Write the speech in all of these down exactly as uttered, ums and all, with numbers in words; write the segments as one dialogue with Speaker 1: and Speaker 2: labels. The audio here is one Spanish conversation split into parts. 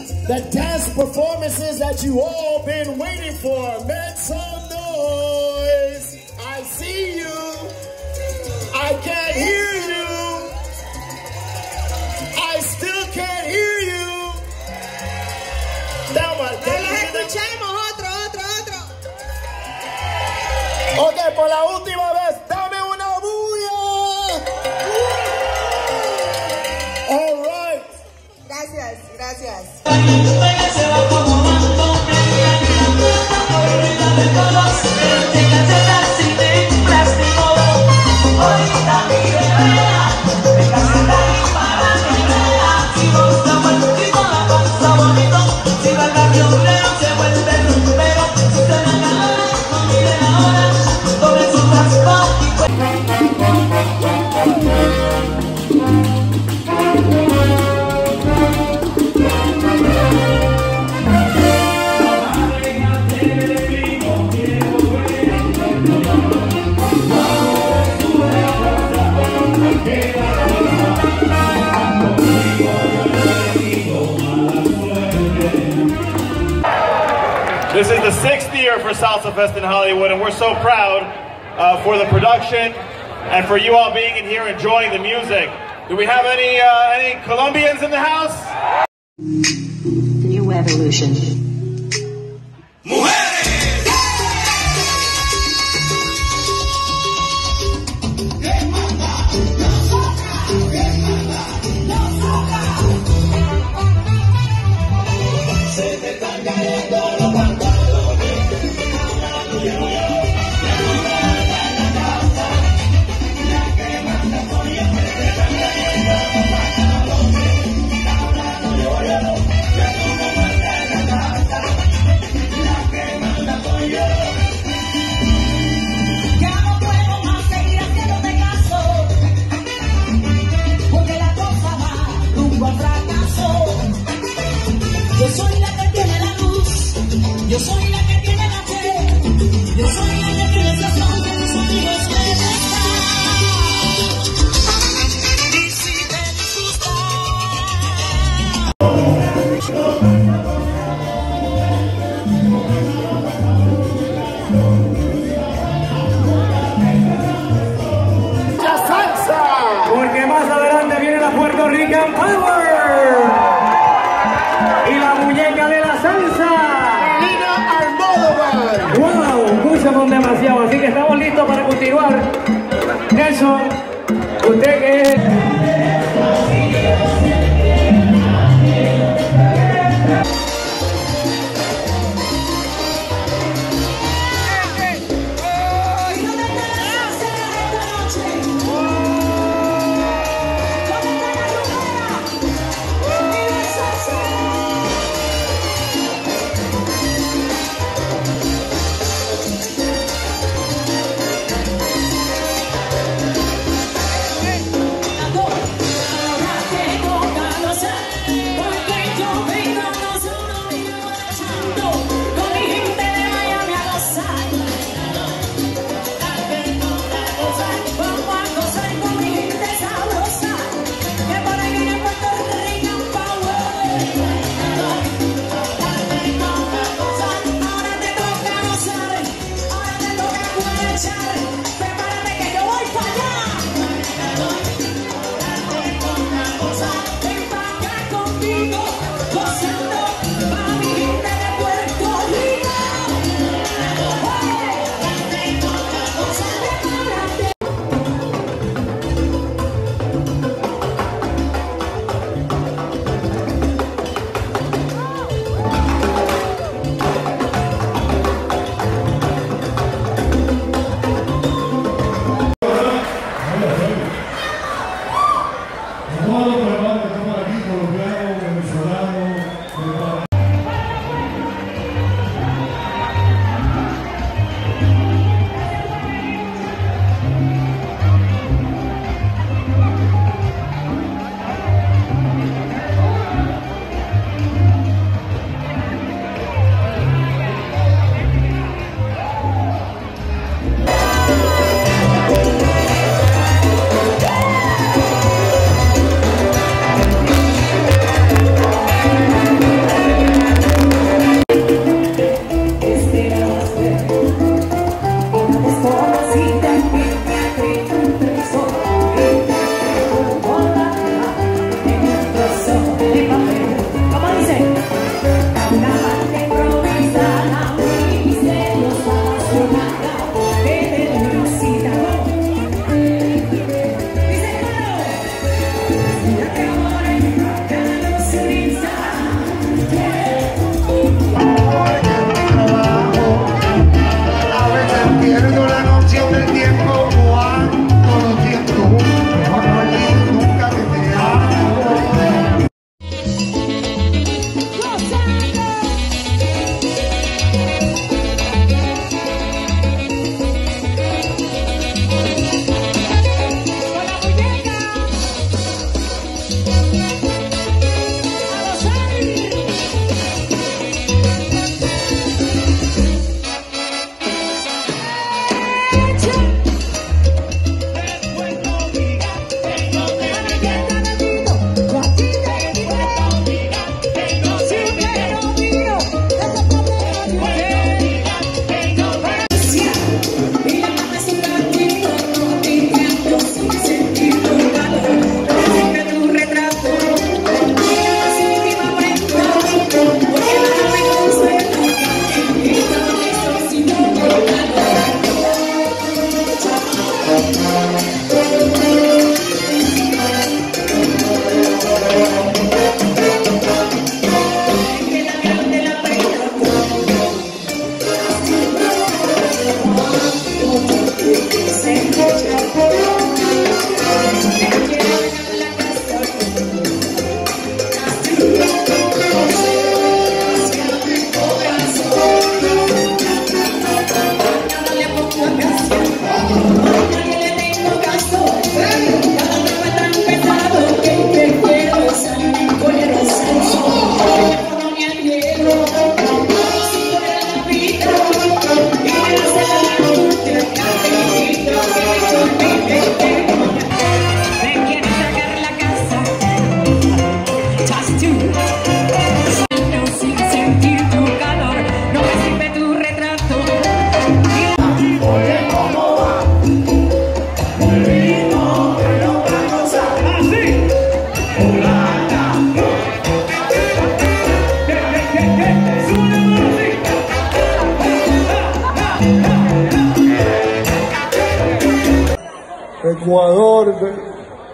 Speaker 1: the dance performances that you all been waiting for. Make some noise. I see you. I can't hear you. I still can't hear you. Dama,
Speaker 2: que los escuchemos, otro, otro, otro.
Speaker 1: Ok, por la última vez, dame una bulla. All right.
Speaker 2: Gracias, gracias.
Speaker 3: This is the sixth year for Salsa Fest in Hollywood, and we're so proud uh, for the production and for you all being in here enjoying the music. Do we have any uh, any Colombians in the house?
Speaker 4: New Evolution.
Speaker 5: Yo soy la que tiene la luz, yo soy la que tiene la fe, yo soy la que tiene esa razón que mis amigos me dejan. Y si te disgusta.
Speaker 1: La salsa.
Speaker 6: Porque más adelante viene la Puerto Rican Power. Y la muñeca de la salsa.
Speaker 1: Lina Almodóvar.
Speaker 6: Wow, mucho con demasiado. Así que estamos listos para continuar. Nelson, usted que es...
Speaker 5: Dos.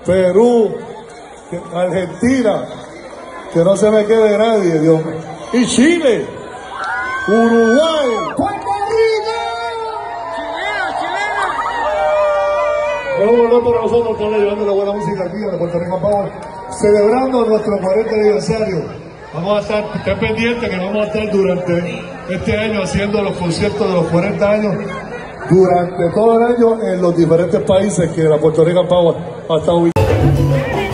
Speaker 4: Perú, Argentina, que no se me quede nadie, Dios mío. Y Chile, Uruguay, Puerto Rico. Es un honor para nosotros estar llevando la buena música aquí en Puerto Rico Power, celebrando nuestro cuarenta aniversario. Vamos a estar, estén pendientes que vamos a estar durante este año haciendo los conciertos de los cuarenta años, durante todo el año en los diferentes países que la Puerto Rico Power ha estado ubicada.